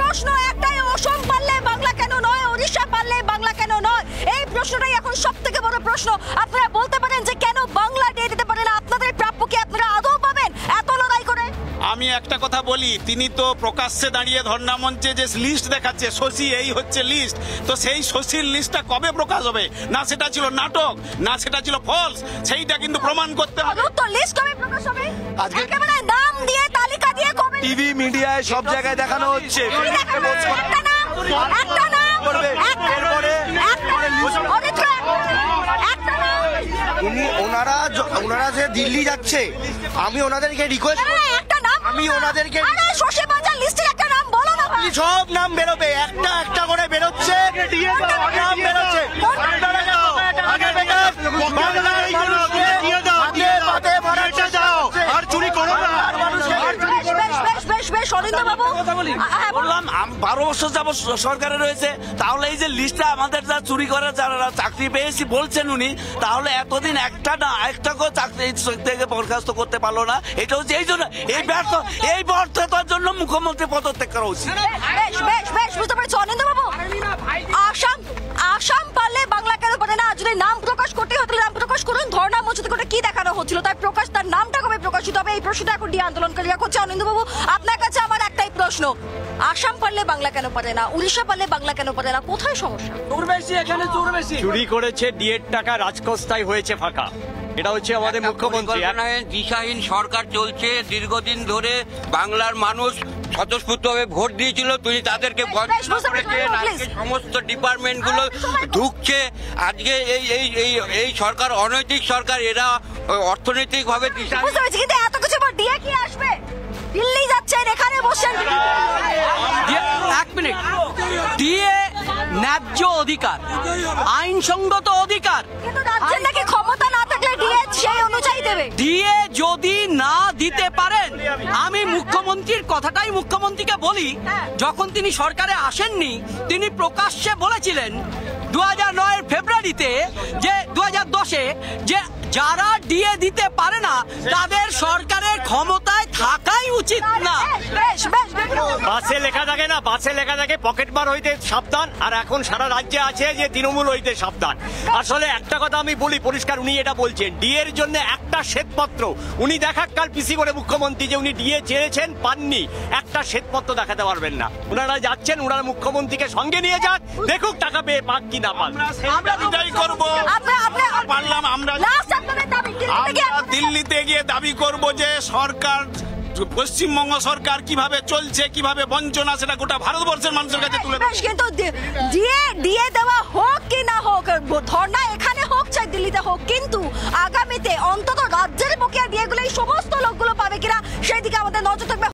প্রশ্ন একটাই, অসম পারলে বাংলা কেন নয়, ওড়িশা পারলে বাংলা কেন নয়? এই প্রশ্নটাই এখন সবথেকে বড় প্রশ্ন। আপনারা বলতে পারেন যে কেন বাংলা দিয়ে দিতে পারে না? আপনাদের প্রাপ্য কি আপনারা আদৌ পাবেন এত লড়াই করে? আমি একটা কথা বলি, তিনি তো প্রকাশ্যে দাঁড়িয়ে ধর্ণা মঞ্চে যে লিস্ট দেখাচ্ছে, শশী এই হচ্ছে লিস্ট, তো সেই শশীর লিস্টটা কবে প্রকাশ হবে? না সেটা ছিল নাটক, না সেটা ছিল ফলস, সেইটা কিন্তু প্রমাণ করতে হবে। তো লিস্ট কবে প্রকাশ হবে? আজকে একেবারে নাম দিয়ে তালিকা দিয়ে কবে? টিভি মিডিয়ায় সব জায়গায় দেখানো হচ্ছে। একটা নাম, একটা নাম, ওনারা যে দিল্লি যাচ্ছে, আমি ওনাদেরকে রিকোয়েস্ট করছি, আমি ওনাদেরকে শশী বাজার লিস্টের একটা নাম বলো না ভাই। সব নাম বেরোবে, একটা একটা করে বেরোচ্ছে, নাম বেরোচ্ছে। বললাম 12 বছর যাব সরকারে রয়েছে, তাহলে এই যে লিস্টটা আমাদের যা চুরি করে যারা চাকরি পেয়েছি বলছেন উনি, তাহলে এতদিন একটা না একটাকেও চাকরি থেকে বরখাস্ত করতে পারলো না। এটা হচ্ছে এই জন্য এই ব্যর্থতার জন্য মুখ্যমন্ত্রী পদত্যাগ করা উচিত। বুঝতে পারছি অনিন্দ বাবু, আসাম পারলে বাংলা কেন পারে না? যদি নাম প্রকাশ করতে হতো নাম প্রকাশ করুন। ধর্ণা মঞ্চ থেকে কি দেখানো হচ্ছিল, তার প্রকাশ, তার নামটা কবে প্রকাশিত হবে? এই প্রশ্নটা এখন দিয়ে আন্দোলনকারীরা করছে। অনিন্দ বাবু, আপনার কাছে আমার একটাই প্রশ্ন, আসাম পারলে বাংলা কেন পারে না, উড়িষ্যা পারলে বাংলা কেন পারে না? কোথায় সমস্যা? চুরি করেছে ডিএর টাকা, রাজকোষটাই হয়েছে ফাঁকা। এটা হচ্ছে আমাদের মুখ্যমন্ত্রী। দিশাহীন সরকার চলছে দীর্ঘদিন ধরে। বাংলার মানুষ স্বতঃস্ফূর্তভাবে ভোট দিয়েছিল, তিনি তাদেরকে সমস্ত ডিপার্টমেন্ট গুলো ঢুকছে। আজকে এই সরকার অনৈতিক সরকার, এরা অর্থনৈতিক ভাবে কিন্তু এত কিছু ডিএ কি আসবে? দিল্লি যাচ্ছেন, এখানে বসেন। এক মিনিট, ডিএ ন্যায্য অধিকার, আইনসঙ্গত অধিকার, কিন্তু রাজ্যের নাকি ক্ষমতা না থাকলে ডিএ সেই অনুযায়ী দেবে। ডিএ যদি না দিতে পারেন, আমি মুখ্যমন্ত্রীর কথাটাই মুখ্যমন্ত্রীকে বলি, যখন তিনি সরকারে আসেননি তিনি প্রকাশ্যে বলেছিলেন 2009 ফেব্রুয়ারিতে যে 2010-এ যে যারা ডিএ দিতে পারে না তাদের সরকারের ক্ষমতায় থাকাই উচিত না। বাসে লেখা থাকে না, বাসে লেখা থাকে পকেট মার হইতে সাবধান, আর এখন সারা রাজ্যে আছে যে তৃণমূল হইতে সাবধান। আসলে একটা কথা আমি বলি পরিষ্কার, উনি এটা বলছেন ডিএর জন্য একটা শ্বেতপত্র, উনি দেখাক কাল পিসি করে মুখ্যমন্ত্রী যে উনি ডিএ চেয়েছেন পাননি, একটা শ্বেতপত্র দেখাতে পারবেন না। ওনারা যাচ্ছেন, ওনারা মুখ্যমন্ত্রীকে সঙ্গে নিয়ে যান, দেখুক টাকা পেয়ে পাক কি না পাক। আমরা এটাই করবো, পারলাম আমরা দিল্লিতে গিয়ে দাবি করব যে সরকার, পশ্চিমবঙ্গ সরকার কিভাবে চলছে, কিভাবে বঞ্চনা, সেটা গোটা ভারতবর্ষের মানুষের কাছে তুলে দেবে। কিন্তু ডিএ দেওয়া হোক কি না হোক, ধর্ণা এখানে হোক চাই দিল্লিতে হোক, কিন্তু আগামীতে অন্তত রাজ্যের বকেয়া ডিএ গুলো এই সমস্ত লোকগুলো পাবে কিনা সেই দিকে আমাদের নজর থাকবে।